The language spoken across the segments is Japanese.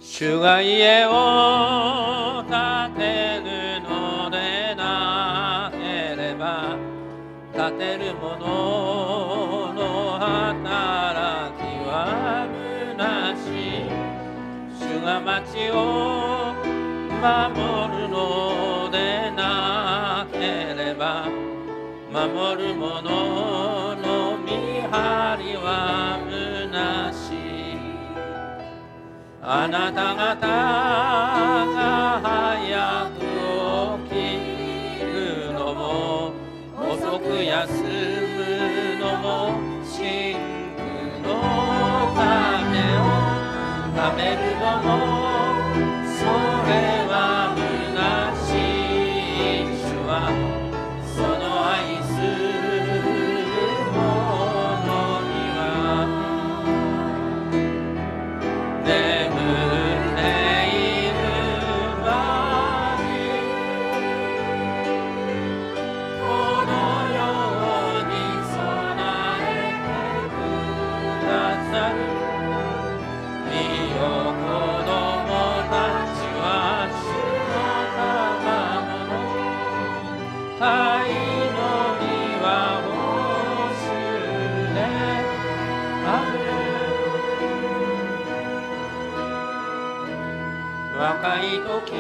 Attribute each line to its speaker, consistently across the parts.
Speaker 1: 主が家を建てるのでなければ建てる者の働きは虚しい。主が町を守るのでなければ守る者の見張りは虚しい。あなた方が早く起きるのも遅く休むのも真空の種を食べるのもそれは虚しい。主はその愛する者には眠っている間にこのように備えてくださる。見よ子供たちは主の賜物、愛の庭を主である。若い時の子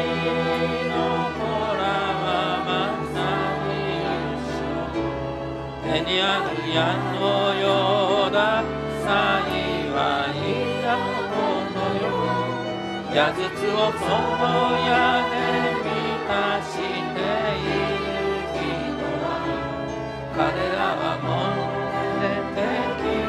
Speaker 1: らはまさに一緒、手にある矢のようだ。幸いなことよ。矢筒をその矢で満たしている人は彼らはもって敵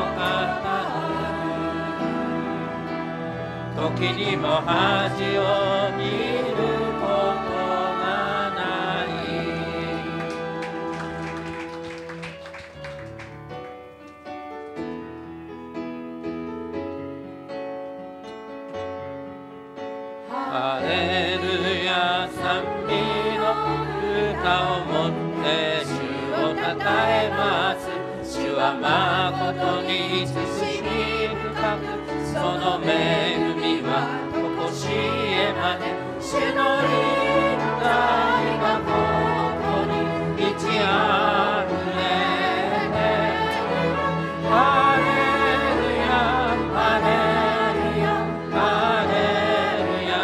Speaker 1: と語る。時にも恥を見ることがない。ハレルヤ賛美の歌をもって主をたたえます。主はまことに慎み深く、その恵みはとこしえまで。主の臨在がここに満ちあふれて、ハレルヤハレルヤハレルヤ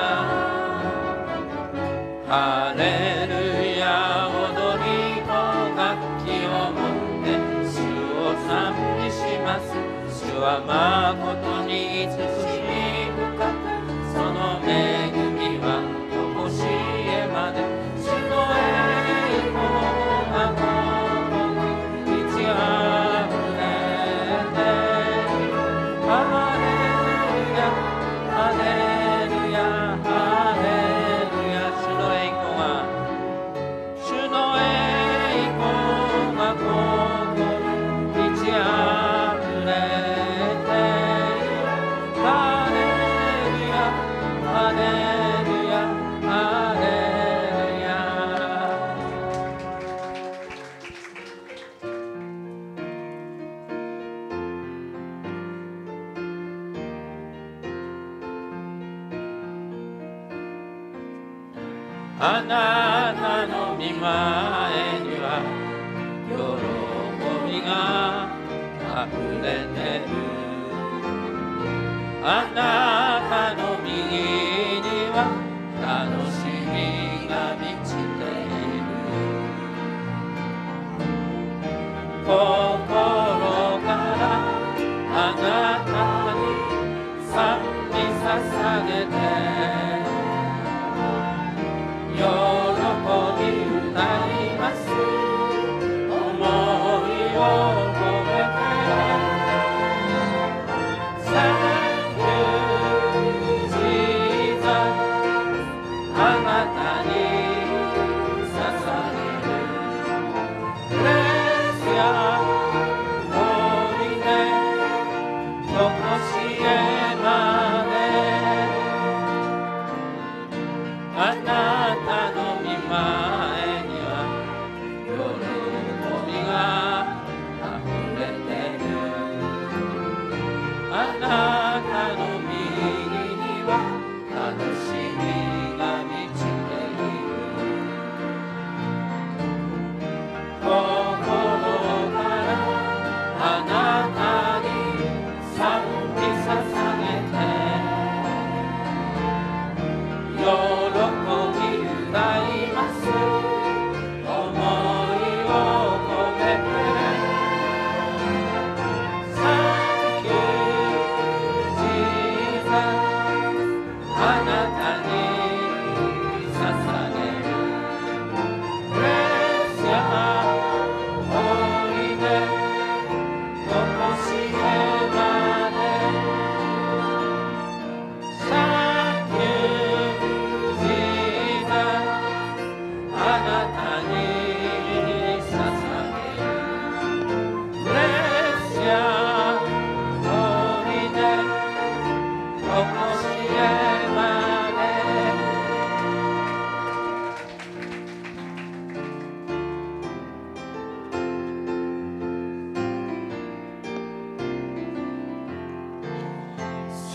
Speaker 1: ハレルヤ。踊りと楽器を持って主を賛美します。主はまことに慎み深く、その恵みはとこしえまで。主の栄光がここに満ちあふれている。ハレルヤハレルヤハレルヤ。主の栄光が主の栄光がここに満ちあふれている。ハレルヤハレルヤハレルヤ。あなたの御前には喜びがあふれてる。あなたの右には楽しみが満ちている。心からあなたに賛美捧げて喜び歌います。思いを込めて Thank you Jesus。 あなたに捧げる Bless your holy name。 とこしえまであなたの御前には喜びがあふれてる。あなたの右には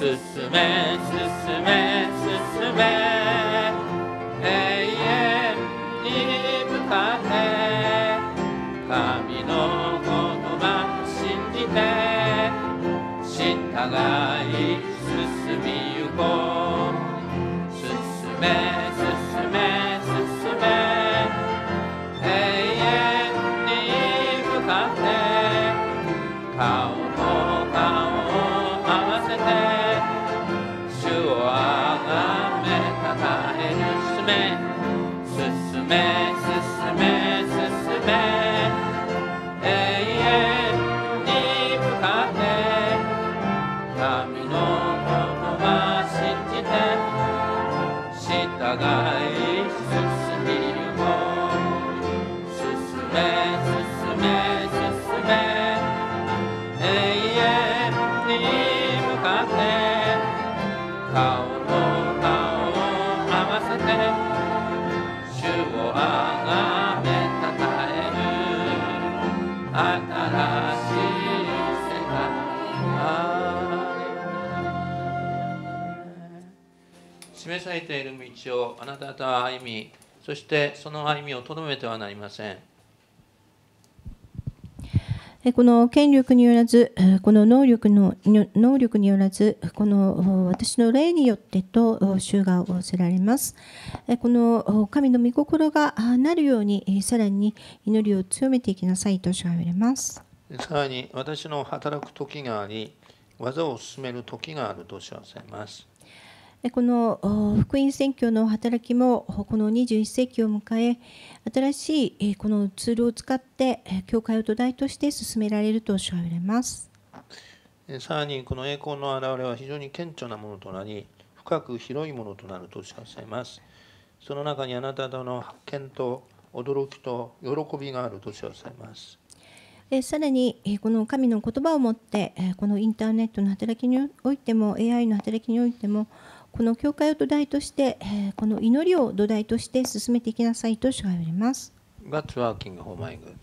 Speaker 1: 進め進め進め永遠に向かって神の言葉信じて従い進みゆこう進め進め進め永遠に向かって顔と顔を合わせて主をあがめたたえる進め進め進め進め永遠に向かって神の言葉信じて従い進みゆこう進め進め進め永遠に向かって顔と顔を合わせて主をあがめたたえる新しい世界示されている道をあなた方は歩み、そしてその歩みをとどめてはなりません。
Speaker 2: この権力によらず、この能力によらず、この私の霊によってと主が仰せられます。この神の御心がなるように、さらに祈りを強めていきなさいと主が言われます。
Speaker 1: さらに私の働く時があり、技を進める時があると主はおっしゃいます。
Speaker 2: この福音宣教の働きもこの21世紀を迎え、新しいこのツールを使って教会を土台として進められると主は言われます。
Speaker 1: さらにこの栄光の現れは非常に顕著なものとなり、深く広いものとなると主はおっしゃいます。その中にあなた方の発見と驚きと喜びがあると主はおっしゃいます。
Speaker 2: さらにこの神の言葉をもってこのインターネットの働きにおいても AI の働きにおいてもこの教会を土台としてこの祈りを土台として進めていきなさいと主が言われます。
Speaker 1: God's working for my good.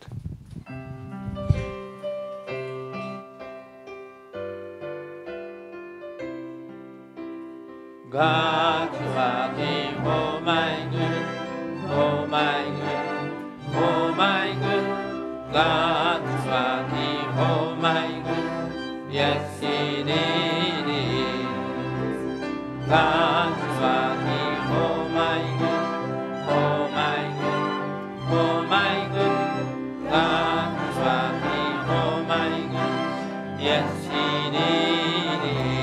Speaker 1: God's working for my good, for my good, for my good. God's working for my good. Yes, it is. God's working for my good, for my good, for my good. God's working for my good. Yes, it is.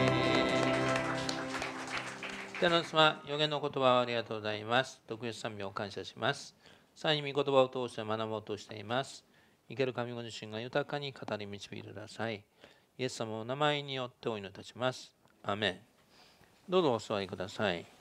Speaker 1: 天の様、予言の言葉をありがとうございます。特別賛美を感謝します。さらに御言葉を通して学ぼうとしています。生ける神ご自身が豊かに語り導いてください。イエス様の名前によってお祈りいたします。アーメン。どうぞお座りください。